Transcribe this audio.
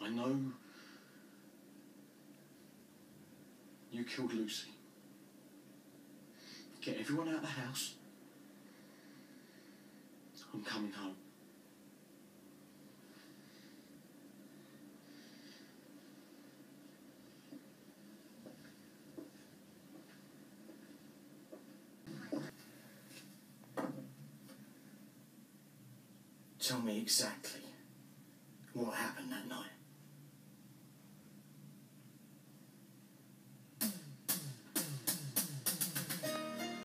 I know you killed Lucy. Get everyone out of the house. I'm coming home. Tell me exactly what happened that night.